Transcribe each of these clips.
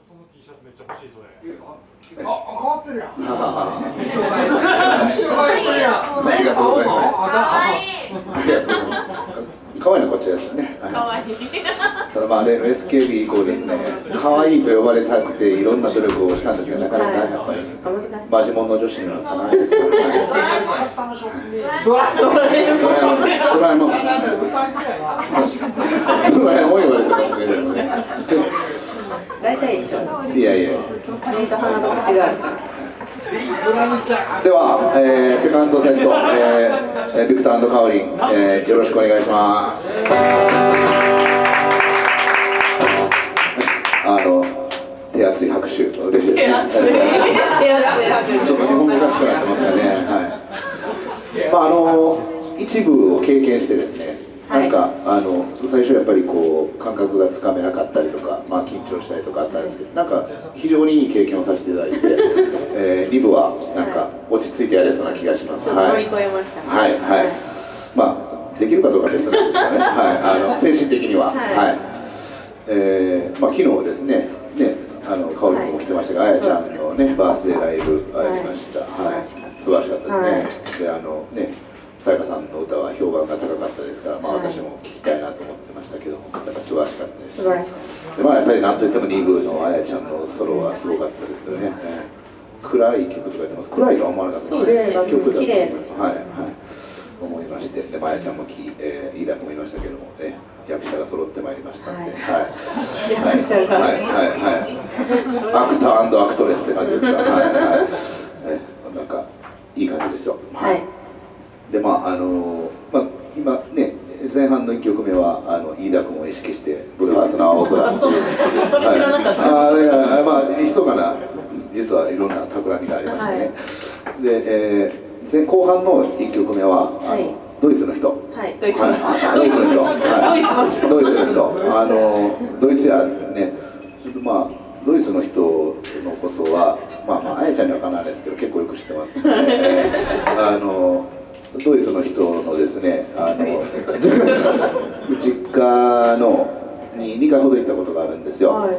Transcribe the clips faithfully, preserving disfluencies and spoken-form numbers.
その T シャツめっちゃ欲しいそれ。 あ、変わってるやん。一緒買い、一緒買いするやん。メイク買うの？ありがとうございます。 可愛いのこっちですね。 可愛い。 ただまあ例の エスケービー 以降ですね、可愛いと呼ばれたくていろんな努力をしたんですが、なかなかやっぱりマジモンの女子にはかなわないですからね。 ドラえもん。 ドラえもん。ドラえもん言われてますけどね。 大体一緒です。 いやいや。 目と鼻と口がある。 では、えー、セカンドセット、えー、ビクター&カオリン、えー、よろしくお願いします。あの手厚い拍手、嬉しいですね。ちょっと日本語らしくなってますかね。はい。まああの一部を経験してですね。なんかあの最初やっぱりこう感覚がつかめなかったりとか、まあ、緊張したりとかあったんですけど、なんか非常にいい経験をさせていただいて、えー、リブはなんか落ち着いてやれそうな気がします。 乗り越えましたね。 はいはい。まあできるかどうか別なんですかね。はい、あの精神的には。はい。えー、まあ昨日ですね、ね、あのカオリンも来てましたが、あやちゃんのねバースデーライブありました。はい。素晴らしかったですね。であのね。さやかさんの歌は評判が高かったですから、まあ、私も聴きたいなと思ってましたけど、さやか素晴らしかったです。 素晴らしかったです。 で、まあ、やっぱりなんといってもに部のあやちゃんのソロはすごかったですよね。暗い曲とか言ってます。暗いとは思わなかった。綺麗な曲だと思います。はい、はい、思いまして、で、まあ、あやちゃんもき、えー、飯田君もいましたけども、ね、役者が揃ってまいりましたんで、はい、 役者が、 はい、はい、はい、アクター&アクトレスって感じですか。はい、はい、なんかいい感じですよ。はい。でまああのまあ、今ね前半のいっきょくめはあの飯田君を意識して「ブルーハーツの青空」っていう、 知らなかった。 あれがまあ密かな実はいろんな企みがありましてね、はい、で、えー、前後半のいっきょくめはあの、はい、ドイツの人、 はい、ドイツの人、 ドイツの人、はい、ドイツの人、あのドイツやね、まあドイツの人のことはまあまああやちゃんにはかなわないですけど結構よく知ってますので、えー、あの。ドイツの人のですね、あの実家のににかいほど行ったことがあるんですよ。はい、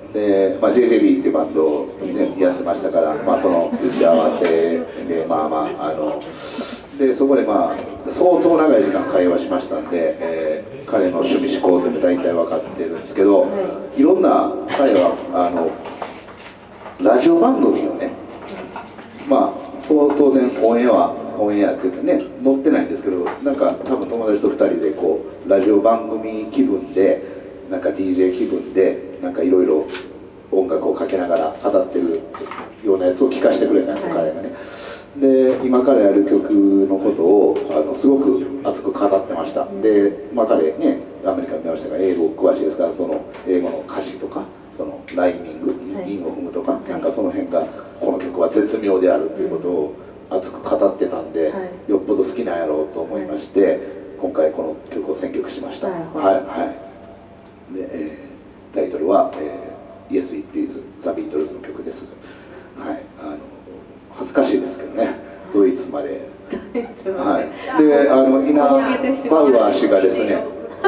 で、まあ、ジェイジェービー っていうバンドを、ね、やってましたから、まあ、その打ち合わせでまあまああのでそこでまあ相当長い時間会話しましたんで、えー、彼の趣味思考というの大体分かってるんですけど、はい、いろんな彼はあのラジオ番組をね、まあ当然オンエアはオンエアっていうかね載ってないんですけど、なんか多分友達とふたりでこうラジオ番組気分でなんか ディージェー 気分でなんかいろいろ音楽をかけながら語ってるようなやつを聞かせてくれたんですよ、はい、彼がね。で今彼やる曲のことをあのすごく熱く語ってました。で、まあ、彼ねアメリカに出ましたが英語詳しいですから、その英語の歌詞とかそのライミング、はい、韻を踏むとか、はい、なんかその辺がこの曲は絶妙であるということを熱く語ってたんで、はい、よっぽど好きなんやろうと思いまして、はい、今回この曲を選曲しました。はいはい。で、えー、タイトルは、えー、Yes It Is The Beatles の曲です。はい。あの恥ずかしいですけどね、ドイツまで。はい。で、あのイナバウアー氏がですね。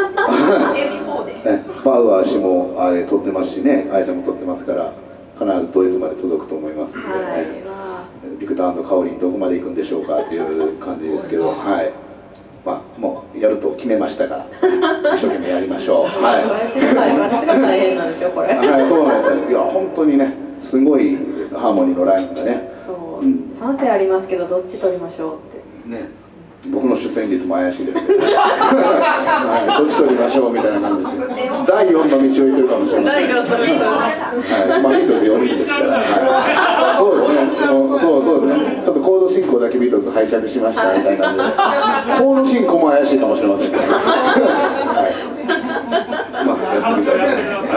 バウアー氏もあれ撮ってますしね、あやちゃんも撮ってますから、必ずドイツまで届くと思いますので、はい、ビクター&カオリンどこまで行くんでしょうかという感じですけど、はい、まあもうやると決めましたから一生懸命やりましょう。はい。 私が大変なんですよこれ。 はい、そうなんですよ。いや本当にね、すごいハーモニーのラインがね。 そう。うん、賛成ありますけどどっち取りましょうって。ね。僕の主旋律も怪しいですけど、はい、どっち取りましょうみたいな感じですけど、だいよんの道を行ってるかもしれません。はい、まあビートルズよにんですから、はい、そうですね、そうそうですね、ちょっとコード進行だけビートルズ拝借しましたみたいな感じで、コード進行も怪しいかもしれませんけど、はい、まあやってみたいと思います。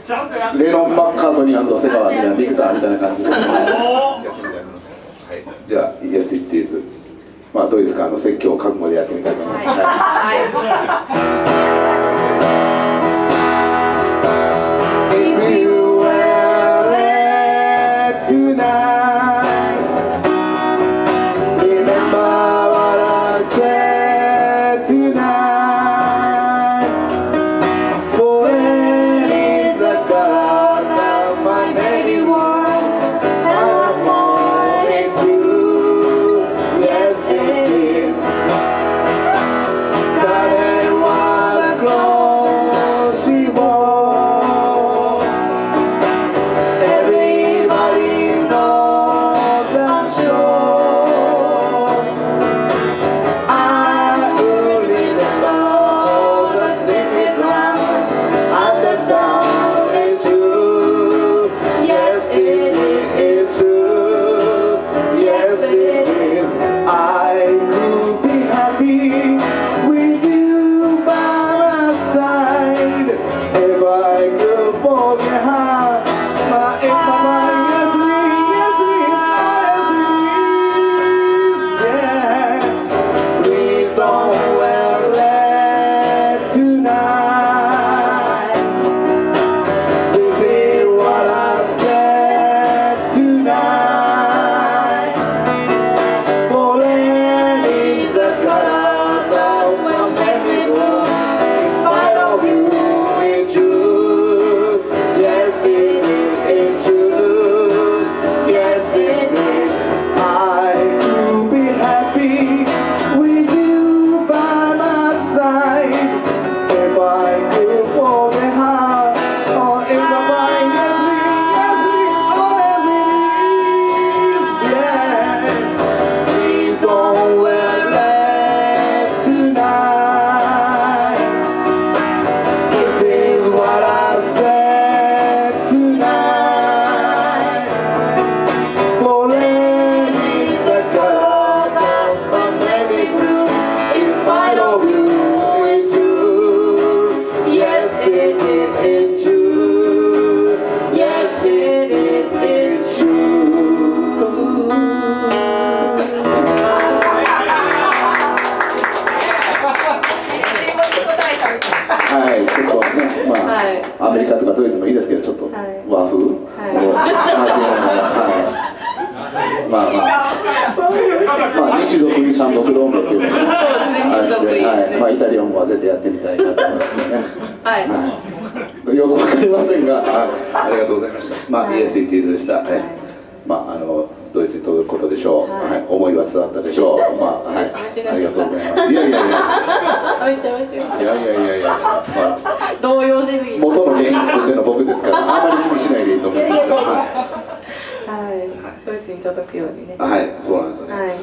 はい、レノン・マッカートニー&セガワみたいなビクターみたいな感じで、はい、やってみたいと思います。はい、じゃあ Yes It Is。まあドイツからの説教を覚悟でやってみたいと思います。 For any メリカとかドイツもいいですけど、ちょっと和風を交えながら、まあまあ、まあ日独伊三国同盟っていうのがあって、まあイタリアも混ぜてやってみたいなと思いますね。はい。よくわかりませんが、あ、ありがとうございました。まあ イエスイティーズでした。まああのドイツに届くことでしょう。はい、思いは伝わったでしょう。まあはい、ありがとうございます。いやいやいや。いやいやいやいや。まあ動揺しすぎ。 元の原因作ってるの僕ですから、あんまり気にしないでいいと思います。 はい。ドイツに届くようにね。 はい、そうなんですよね。はい、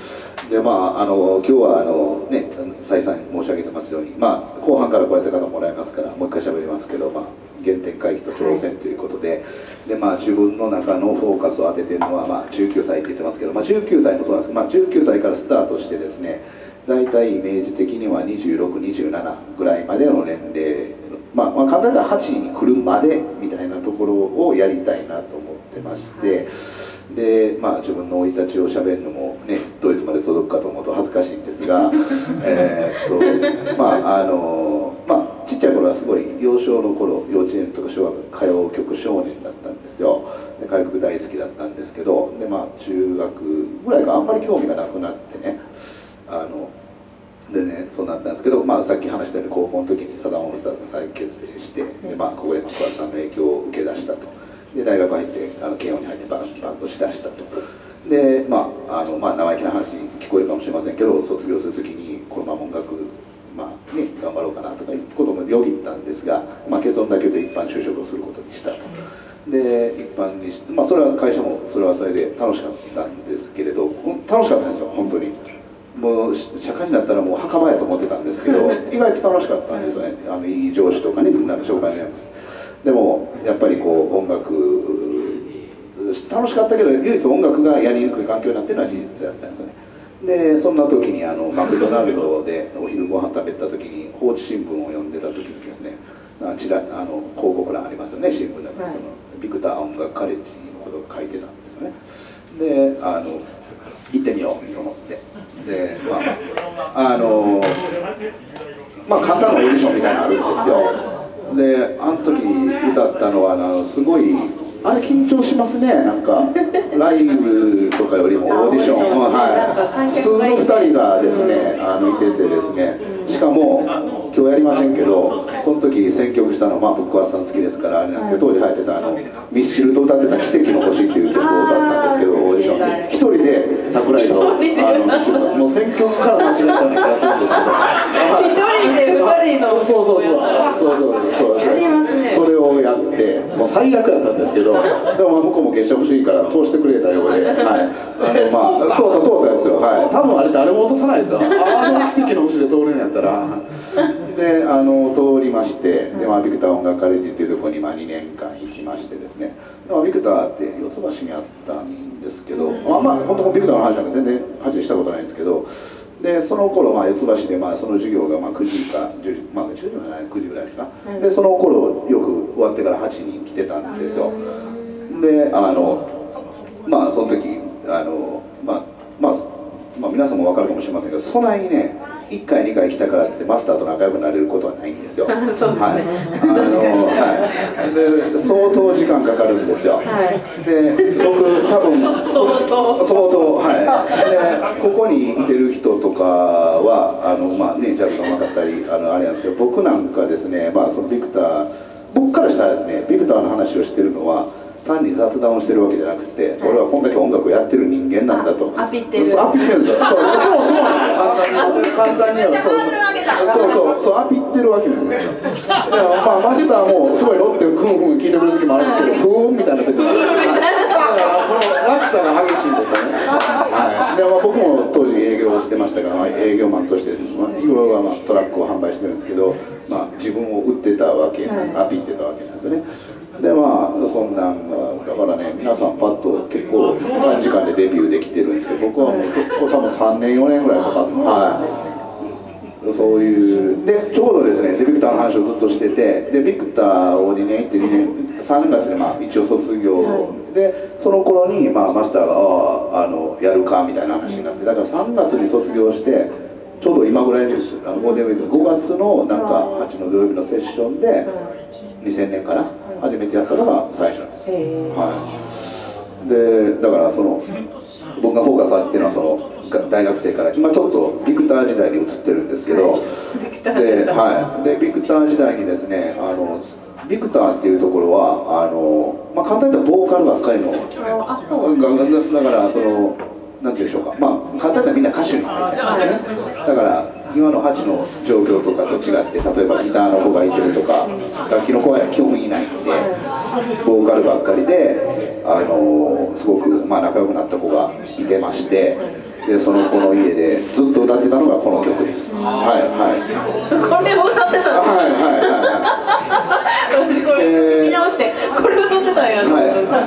で、まあ、あの、今日は、あの、ね、再三申し上げてますように、まあ、後半から来られた方もらえますから、もう一回喋りますけど、まあ。原点回帰と挑戦ということで、はい、で、まあ、自分の中のフォーカスを当ててるのは、まあ、じゅうきゅうさいって言ってますけど、まあ、じゅうきゅうさいもそうなんですけど、まあ、じゅうきゅうさいからスタートしてですね。大体イメージ的にはにじゅうろく、にじゅうななぐらいまでの年齢。まあ、まあ、簡単に言ったらはちに来るまでみたいなところをやりたいなと思ってまして。はい、で、まあ、自分の生い立ちをしゃべるのもね、ドイツまで届くかと思うと恥ずかしいんですがえっとまああのまあちっちゃい頃はすごい幼少の頃幼稚園とか小学校歌謡曲少年だったんですよ。で歌謡曲大好きだったんですけど、でまあ中学ぐらいからあんまり興味がなくなってね、あのでね、そうなったんですけど、まあ、さっき話したように高校の時にサザンオールスターズが再結成して、でまあ、ここで桑田さんの影響を受け出したと。で大学入ってあの慶応に入ってバンバンとしだしたと。でまああの、まあ、生意気な話に聞こえるかもしれませんけど、卒業する時にこのまま音楽、まあね、頑張ろうかなとかいうこともよぎったんですが、まあ、結論だけで一般就職をすることにしたと。で一般にして、まあ、それは会社もそれはそれで楽しかったんですけれど、楽しかったんですよ本当に。もう社会になったらもう墓場やと思ってたんですけど意外と楽しかったんですよね。あのいい上司とかね、なんか紹介ね。でもやっぱりこう音楽楽しかったけど唯一音楽がやりにくい環境になってるのは事実だったんですよね。でそんな時にあのマクドナルドでお昼ご飯食べた時に放置新聞を読んでた時にですね、あちらあの広告欄ありますよね、新聞だから、はい、そのビクター音楽カレッジのことを書いてたんですよね。であの行ってみようと思って、でまああのまあ簡単なオーディションみたいなのあるんですよ。であの時歌ったのはあのすごいあれ緊張しますね、なんかライブとかよりもオーディション、はい、数のふたりがですねあのいててですね、しかも今日やりませんけどその時選曲したのは、まあ、僕桑田さん好きですからあれなんですけど、当時入ってたあのミッシルと歌ってた「奇跡の星」っていう曲を歌ったんですけど、オーディションで一人でサプライズをあのもう選曲から間違ったような気がするんですけど、一人でふたりのそうそうそうそうそうそうそれをやってもう最悪やったんですけど、でも向こうも月謝欲しいから通してくれたよ俺、はい、あのまあ通った通ったんですよ、はい、多分あれ誰も落とさないですよ、あの奇跡の星で通れるんやったら。であの通りまして、で、まあ、ビクター音楽カレッジっていうところにまあにねんかん行きましてですね、で、まあ、ビクターって四つ橋にあったんですけど、あんま本当ビクターの話なんか全然話したことないんですけど、でその頃まあ四つ橋でまあその授業がまあくじかじゅうじ、まあじゅうじじゃないくじぐらいですか、うん、でその頃よく終わってからはちにん来てたんですよ。であのまあその時あのまあまあまあ皆さんも分かるかもしれませんが、そないにねいっかいにかい来たからってマスターと仲良くなれることはないんですよ。そうですね、はい、あのはいで相当時間かかるんですよ。はい、で僕多分相当相当はいでここにいてる人とかはあのまあねジャズがうまかったりあのあれなんですけど、僕なんかですね、まあそのビクター僕からしたらですね、ビクターの話をしてるのは単に雑談をしてるわけじゃなくて、俺はこんだけ音楽をやってる人間なんだと。 アピってる。 アピってるんですよ。そうそうそうなんですよ。簡単に簡単にはそうそうそうアピってるわけなんですよ。でもまあマスターもすごいロッテをふんふん聞いてくれる時もあるんですけど、ふーんみたいな時もある。だからこの落差が激しいんですよね。はい。でまあ僕も当時営業をしてましたから、まあ、営業マンとしてまあ日頃はまあトラックを販売してるんですけど、まあ自分を売ってたわけ、アピってたわけなんですよね。でまあそんなんがだからね、皆さんパッと結構短時間でデビューできてるんですけど、僕はもう結構多分さんねんよねんぐらいかかって、はい、そういうでちょうどですねでビクターの話をずっとしてて、でビクターをにねん行ってにねんさんがつでまあ一応卒業、はい、でその頃にまあマスターがああのやるかみたいな話になって、だからさんがつに卒業してちょうど今ぐらいです、あのゴールデンウィークごがつのなんかはちの土曜日のセッションでにせんねんから初めてやったのが最初なんです。はい、でだからその僕がフォーカスあっていうのはその大学生から今ちょっとビクター時代に移ってるんですけど、で、はい、でビクター時代にですね、あのビクターっていうところはあの、まあ、簡単に言ったらボーカルばっかりの、 あ、そうだからそのなんていうんでしょうか、まあ簡単に言ったらみんな歌手に入ってるんですね。だから今のはちの状況とかと違って、例えばギターの子がいてるとか楽器の子は基本いないんで、ボーカルばっかりで、あのすごく、まあ、仲良くなった子がいてまして、でその子の家でずっと歌ってたのがこの曲です。はいはいこれを歌ってたの。 はいはいはいはい私これ見直してこれ歌ってたんや。 はい、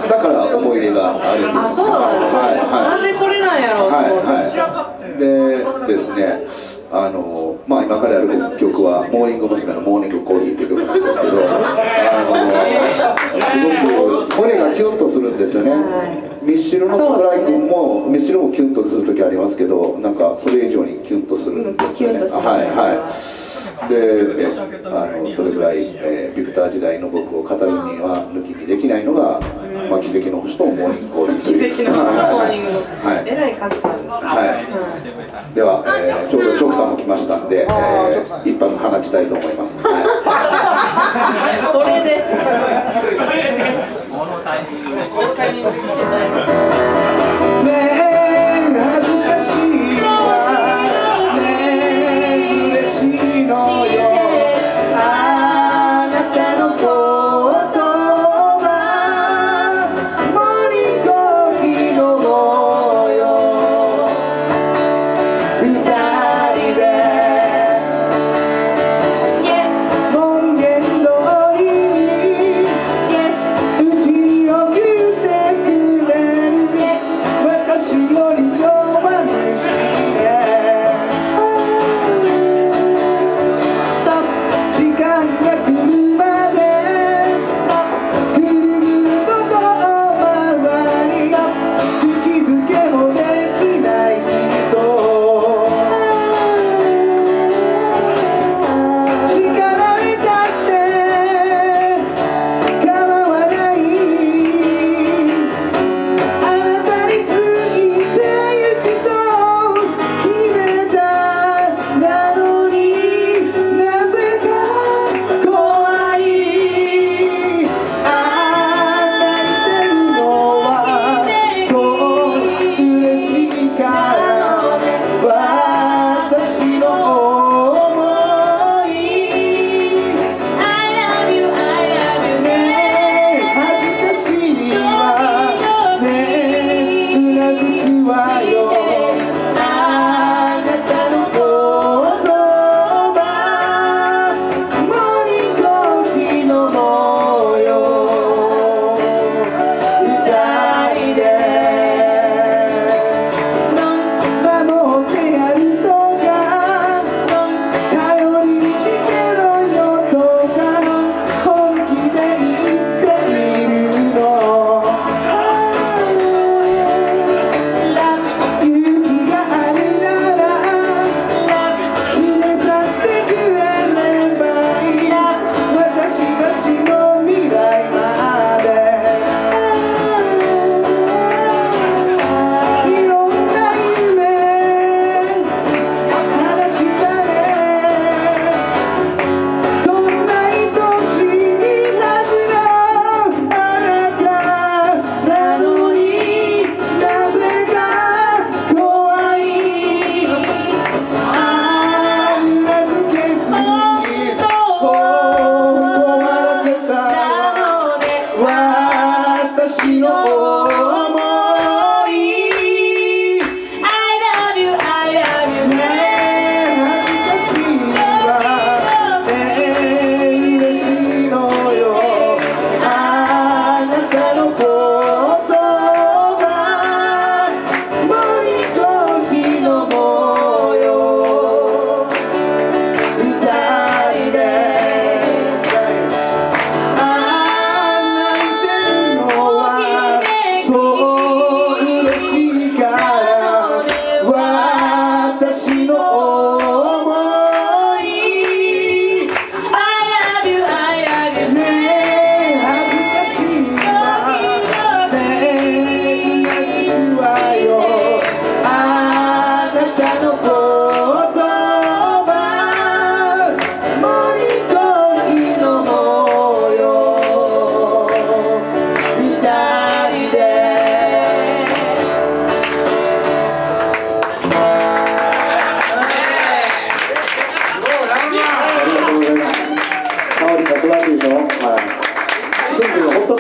だから思い入れがあるんです。 あ、そうなんです。なんでこれなんやろうと思って。 はいはい。でですね、あのまあ今からやる曲はモーニング娘。のモーニングコーヒーという曲なんですけど、あのすごく声がキュンとするんですよね。ミッシルの桜井君もミッシルもキュンとする時ありますけど、なんかそれ以上にキュンとするんですよね。はいはい。でえあのそれぐらい、えー、ビクター時代の僕を語るには抜きにできないのが、まあ、奇跡の星とモーニングコーヒー。 奇跡の星とモーニング。はい。えらい格差。 はい。では、えー、ちょうどチョクさんも来ましたんで、えー、一発放ちたいと思います。はい、 これで。 ねえ恥ずかしいわねえ嬉しいのよあなたのことはモーニングコーヒー飲もうよ二人で門限通りに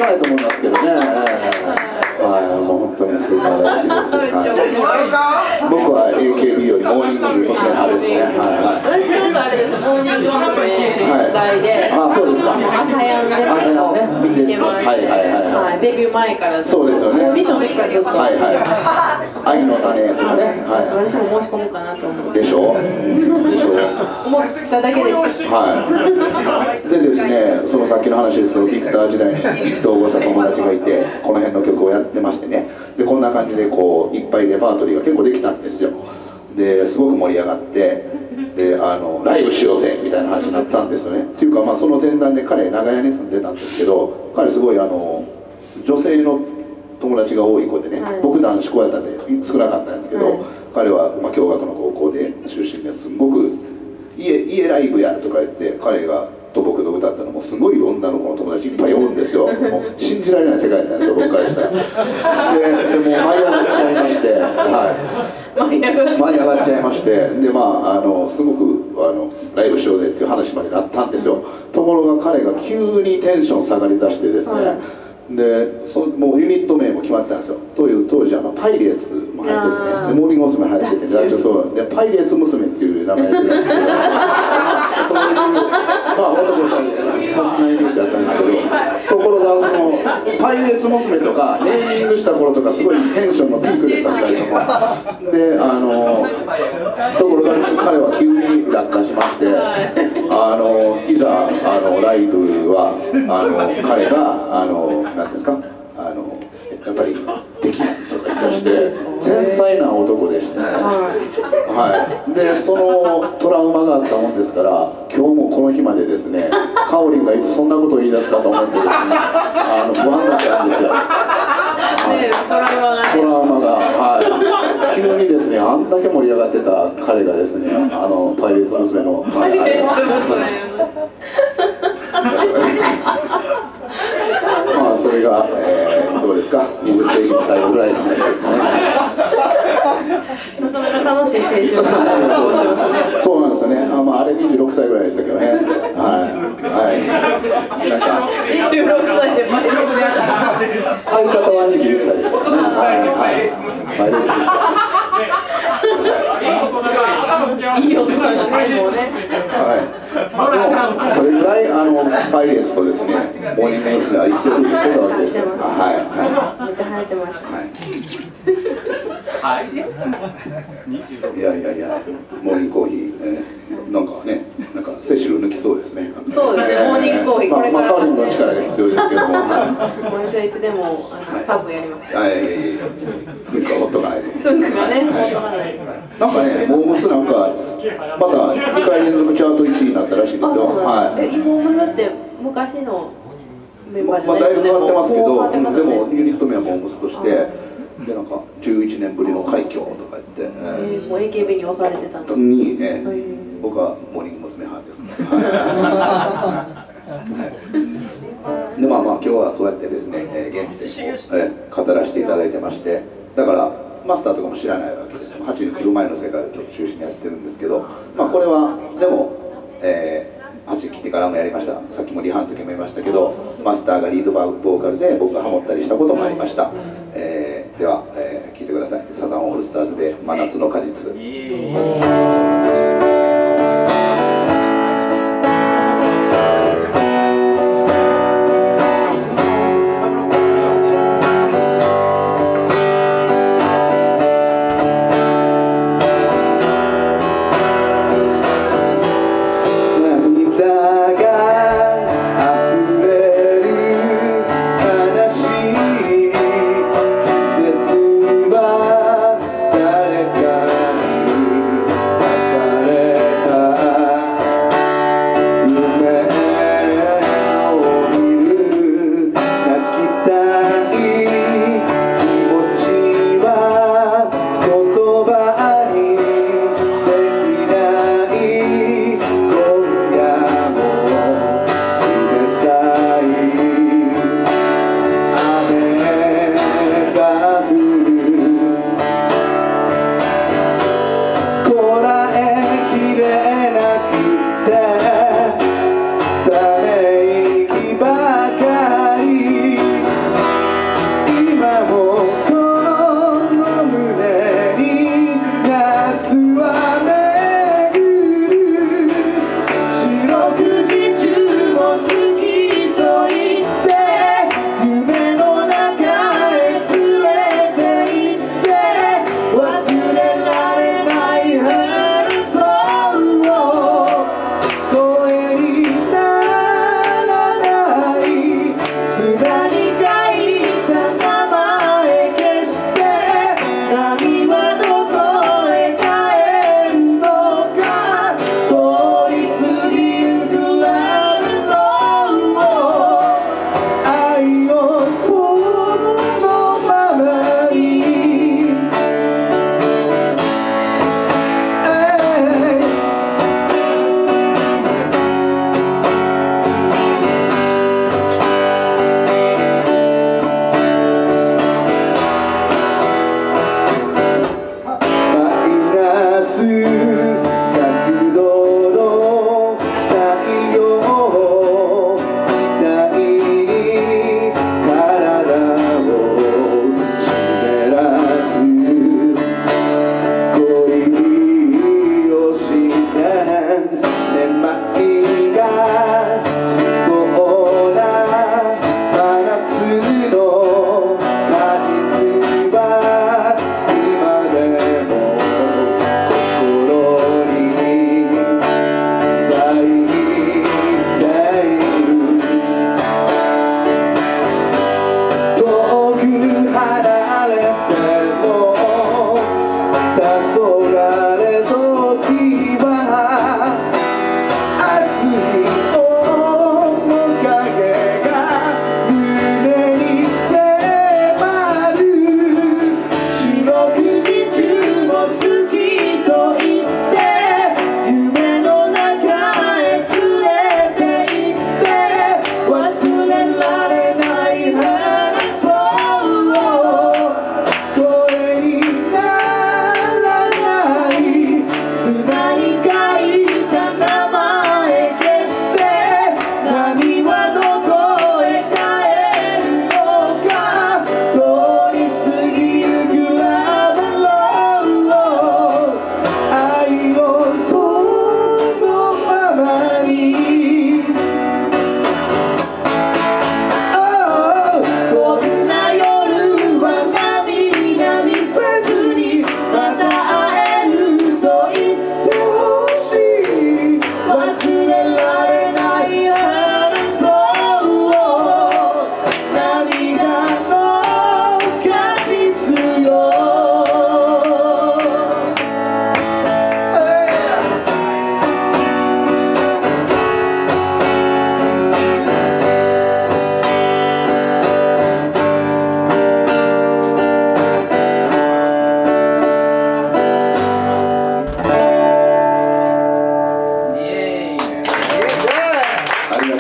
ないと思いますけどね。はい、もう本当に素晴らしいです。はい、僕は エーケービー よりモーニング娘。派ですね。はいはい。 私ちょうどあれです。モーニング娘。代で。 あ、そうですか。 朝やんで朝やんね、見てました。はいはいはいはい。 デビュー前から。 そうですよね。 オーディションの時からずっと。 はいはい。愛の種とかね。はい。 私も申し込もうかなと思って。 でしょ。でしょ。 思っただけです。 はい。でですね、そのさっきの話ですけど、ビクター時代に意気投合した友達がいて、この辺の曲をやってましてね。でこんな感じでこういっぱいレパートリーが結構できたんですよ。ですごく盛り上がって、であのライブしようぜみたいな話になったんですよね。っていうか、まあ、その前段で彼長屋に住んでたんですけど、彼すごいあの女性の友達が多い子でね、はい、僕男子校やったんで少なかったんですけど、はい、彼は、まあ、共学の高校で出身ですごく家家ライブやとか言って、彼がと僕の歌ったのもすごい女の子の友達いっぱいおるんですよ。もう信じられない世界なんですよ、僕からしたら。で, でもう舞い上がっちゃいまして、はい、舞い上がっちゃいまして、でまああのすごくあのライブしようぜっていう話までなったんですよ。ところが彼が急にテンション下がりだしてですね、はい、でそもうユニット名も決まったんですよ。という当時あのパイレーツも入っててね、でモーニング娘。入ってて、そうでパイレーツ娘っていう名前でそういうまあ男の子でそんな意味だったんですけど、ところがそのパイレーツ娘とかネーミングした頃とかすごいテンションのピークでしたりとかで、あのところが彼は急に落下しまして、あのいざあのライブはあの彼があのなんていうんですか、あのやっぱりできないとか言い出して繊細な男でしてね、はい、でそのトラウマがあったもんですから、今日もこの日までですね、かおりんがいつそんなことを言い出すかと思ってですね、あの不安だったんですよ。はい、トラウマが、トラウマが、はい、急にですね、あんだけ盛り上がってた彼がですね、あのパイレーツ娘の、まあ、あれまあそれが、えー、どうですか、にじゅっ世紀の最後ぐらいの話ですかね。 なかなか楽しい青春がそうなんですよね。あ、まあ、あれにじゅうろくさいぐらいでしたけどね。はいはい。なんかにじゅうろくさいでマイレーツ相方はにじゅういっさいでしたね。はいはい。マイレーツですか。 いい男なんだね、もうね。 はい。でもそれぐらいあのパイレーツとですね、モーニング娘。は一世風靡してたわけです。はいはい。めっちゃ流行ってます。 はい。いやいやいや、モーニングコーヒー、えー、なんかね、なんかセシル抜きそうですね。 そうですね、モーニングコーヒー、これから。 まあ、カーリングの力が必要ですけども。 私はいつでも、あの、サブやります。 はい、ツンクはほっとかないと。 ツンクがね、ほっとかない。 なんかね、モームスなんか、またにかい連続チャートいちいになったらしいですよ。はい。 え、モームスって昔のメンバーじゃまあ、だいぶ変わってますけど、でもユニット名はモームスとして。でなんかじゅういちねんぶりの快挙とか言って、 えー、もう エーケービー に押されてたんだに、えー、僕はモーニング娘。派ですね。でまあまあ今日はそうやってですね、えー、原点を、えー、語らせていただいてまして、だからマスターとかも知らないわけですよ。はちに来る前の世界をちょっと中心にやってるんですけど、まあこれはでも、えーはち来てからもやりました。さっきもリハの時も言いましたけど、マスターがリードボーカルで僕がハモったりしたこともありました。えー、では、えー、聴いてください。サザンオールスターズで真夏の果実。誰かに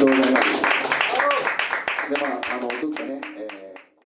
とうございます。